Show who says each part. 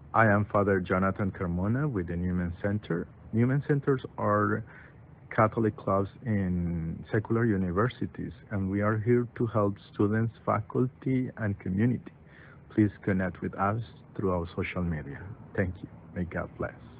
Speaker 1: I am Father Jonathan Carmona with the Newman Center. Newman Centers are Catholic clubs in secular universities, and we are here to help students, faculty, and community. Please connect with us through our social media. Thank you. May God bless.